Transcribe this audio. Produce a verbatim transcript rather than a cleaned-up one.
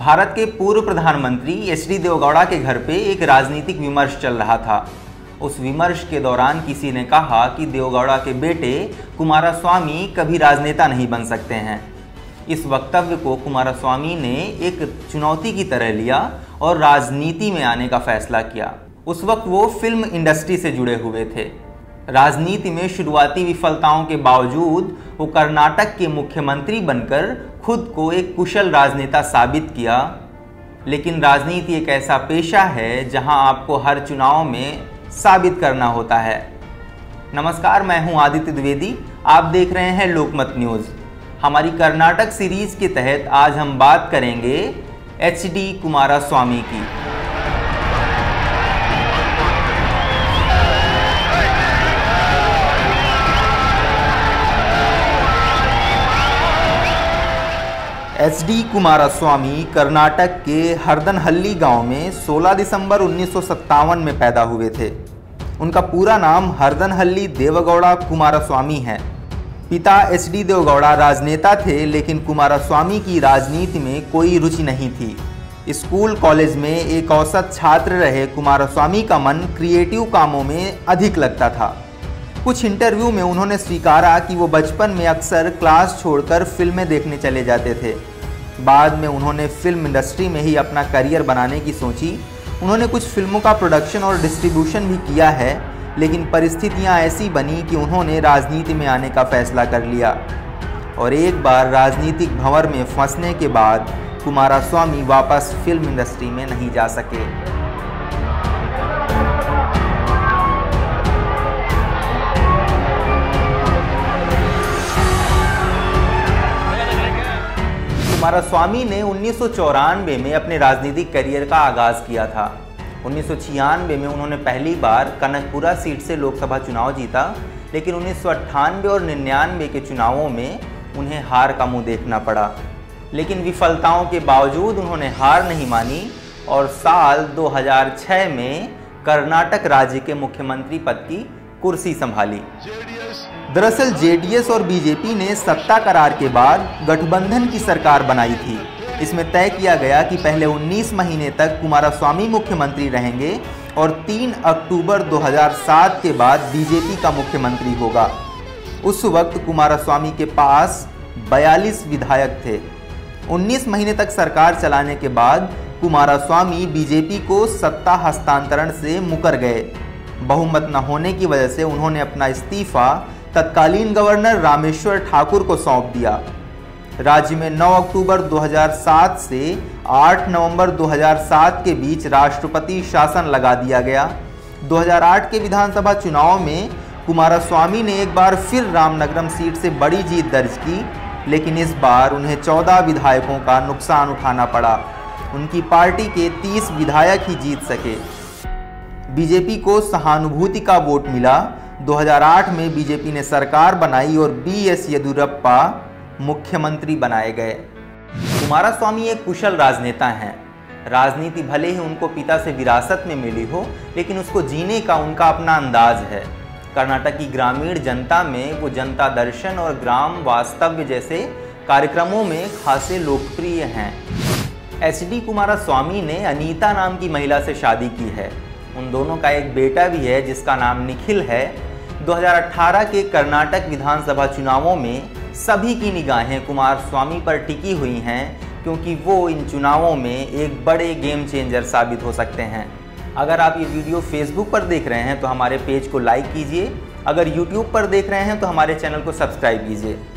भारत के पूर्व प्रधानमंत्री एच डी देवगौड़ा के घर पे एक राजनीतिक विमर्श चल रहा था। उस विमर्श के दौरान किसी ने कहा कि देवगौड़ा के बेटे कुमारस्वामी कभी राजनेता नहीं बन सकते हैं। इस वक्तव्य को कुमारस्वामी ने एक चुनौती की तरह लिया और राजनीति में आने का फैसला किया। उस वक्त वो फिल्म इंडस्ट्री से जुड़े हुए थे। राजनीति में शुरुआती विफलताओं के बावजूद वो कर्नाटक के मुख्यमंत्री बनकर खुद को एक कुशल राजनेता साबित किया। लेकिन राजनीति एक ऐसा पेशा है जहां आपको हर चुनाव में साबित करना होता है। नमस्कार, मैं हूं आदित्य द्विवेदी। आप देख रहे हैं लोकमत न्यूज़। हमारी कर्नाटक सीरीज के तहत आज हम बात करेंगे एच डी कुमारस्वामी की। एच डी कुमारस्वामी कर्नाटक के हरदनहल्ली गांव में सोलह दिसंबर उन्नीस सौ सत्तावन में पैदा हुए थे। उनका पूरा नाम हरदनहल्ली देवगौड़ा कुमारस्वामी है। पिता एच डी देवगौड़ा राजनेता थे, लेकिन कुमारस्वामी की राजनीति में कोई रुचि नहीं थी। स्कूल कॉलेज में एक औसत छात्र रहे कुमारस्वामी का मन क्रिएटिव कामों में अधिक लगता था। कुछ इंटरव्यू में उन्होंने स्वीकारा कि वो बचपन में अक्सर क्लास छोड़कर फिल्में देखने चले जाते थे। बाद में उन्होंने फिल्म इंडस्ट्री में ही अपना करियर बनाने की सोची। उन्होंने कुछ फिल्मों का प्रोडक्शन और डिस्ट्रीब्यूशन भी किया है, लेकिन परिस्थितियां ऐसी बनी कि उन्होंने राजनीति में आने का फैसला कर लिया। और एक बार राजनीतिक भंवर में फंसने के बाद कुमारस्वामी वापस फिल्म इंडस्ट्री में नहीं जा सके। कुमारस्वामी ने उन्नीस सौ चौरानवे में अपने राजनीतिक करियर का आगाज किया था। उन्नीस सौ छियानवे में उन्होंने पहली बार कनकपुरा सीट से लोकसभा चुनाव जीता, लेकिन उन्नीस सौ अट्ठानवे और निन्यानवे के चुनावों में उन्हें हार का मुंह देखना पड़ा। लेकिन विफलताओं के बावजूद उन्होंने हार नहीं मानी और साल दो हज़ार छह में कर्नाटक राज्य के मुख्यमंत्री पद की कुर्सी संभाली। दरअसल जे डी एस और बी जे पी ने सत्ता करार के बाद गठबंधन की सरकार बनाई थी। इसमें तय किया गया कि पहले उन्नीस महीने तक कुमारस्वामी मुख्यमंत्री रहेंगे और तीन अक्टूबर दो हज़ार सात के बाद बी जे पी का मुख्यमंत्री होगा। उस वक्त कुमारस्वामी के पास बयालीस विधायक थे। उन्नीस महीने तक सरकार चलाने के बाद कुमारस्वामी बी जे पी को सत्ता हस्तांतरण से मुकर गए। बहुमत न होने की वजह से उन्होंने अपना इस्तीफा तत्कालीन गवर्नर रामेश्वर ठाकुर को सौंप दिया। राज्य में नौ अक्टूबर दो हज़ार सात से आठ नवंबर दो हज़ार सात के बीच राष्ट्रपति शासन लगा दिया गया। दो हज़ार आठ के विधानसभा चुनाव में कुमारस्वामी ने एक बार फिर रामनगरम सीट से बड़ी जीत दर्ज की, लेकिन इस बार उन्हें चौदह विधायकों का नुकसान उठाना पड़ा। उनकी पार्टी के तीस विधायक ही जीत सके। बी जे पी को सहानुभूति का वोट मिला। दो हज़ार आठ में बी जे पी ने सरकार बनाई और बी एस येदियुरप्पा मुख्यमंत्री बनाए गए। कुमारस्वामी एक कुशल राजनेता हैं। राजनीति भले ही उनको पिता से विरासत में मिली हो, लेकिन उसको जीने का उनका अपना अंदाज है। कर्नाटक की ग्रामीण जनता में वो जनता दर्शन और ग्राम वास्तव्य जैसे कार्यक्रमों में खासे लोकप्रिय हैं। एच डी कुमारस्वामी ने अनीता नाम की महिला से शादी की है। उन दोनों का एक बेटा भी है जिसका नाम निखिल है। दो हज़ार अठारह के कर्नाटक विधानसभा चुनावों में सभी की निगाहें कुमारस्वामी पर टिकी हुई हैं, क्योंकि वो इन चुनावों में एक बड़े गेम चेंजर साबित हो सकते हैं। अगर आप ये वीडियो फेसबुक पर देख रहे हैं तो हमारे पेज को लाइक कीजिए। अगर यूट्यूब पर देख रहे हैं तो हमारे चैनल को सब्सक्राइब कीजिए।